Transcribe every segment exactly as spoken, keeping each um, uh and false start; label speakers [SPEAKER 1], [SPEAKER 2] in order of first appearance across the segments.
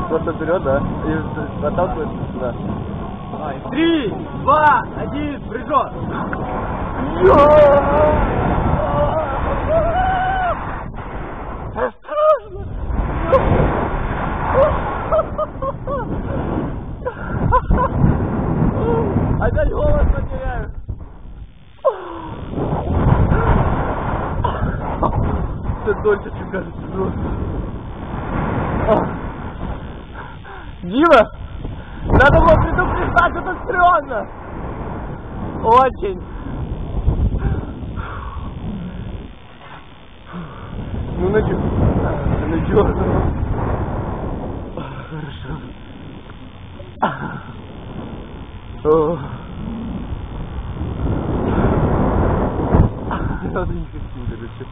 [SPEAKER 1] Просто вперед, да? И отталкивается, да.
[SPEAKER 2] Давай. Три, два, один, прыжок.
[SPEAKER 1] Осторожно! Опять голос потеряю. Это дольше, чем кажется, просто. Дима, надо было предупреждать, это стрёмно. Очень. Ну, надё... надёрнул. Хорошо. О. Надо не хотим, короче.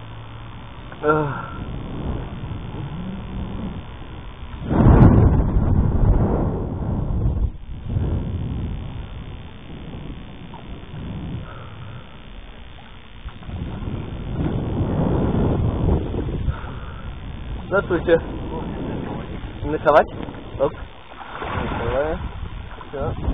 [SPEAKER 1] Здравствуйте. Ночевать? Оп. Ночеваем. Все.